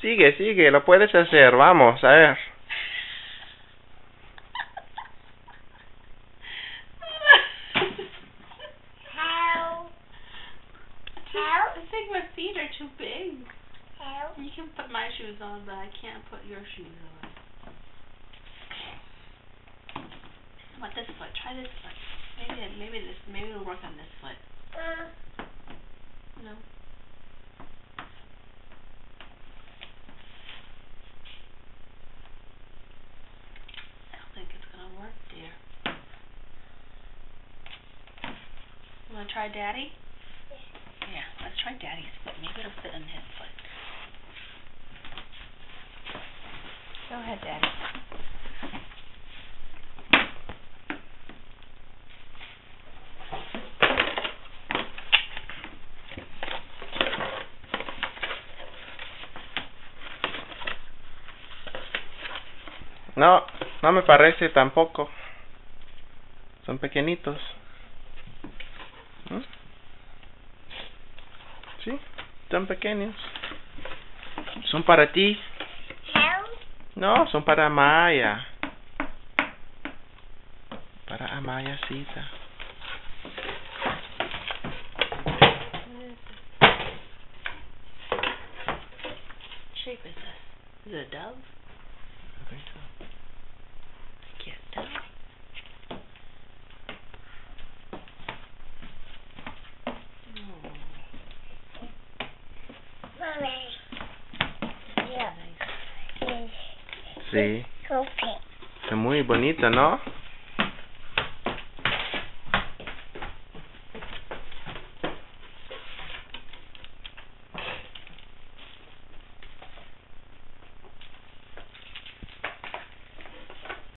Sigue, sigue, lo puedes hacer. Vamos, a ver. I think my feet are too big. You can put my shoes on, but I can't put your shoes on. How about this foot? Try this foot. Maybe it'll work on this foot. No. I don't think it's gonna work, dear. You wanna try Daddy? Yeah, let's try Daddy's foot. Maybe it'll fit on his foot. Go ahead, Daddy. No, no me parece tampoco. Son pequeñitos. ¿Mm? Sí, son pequeños. Son para ti. No, son para Amaya. Para Amayacita. What shape is this? Is it a dove? I think so. I can't tell. Sí. Es muy bonito, ¿no?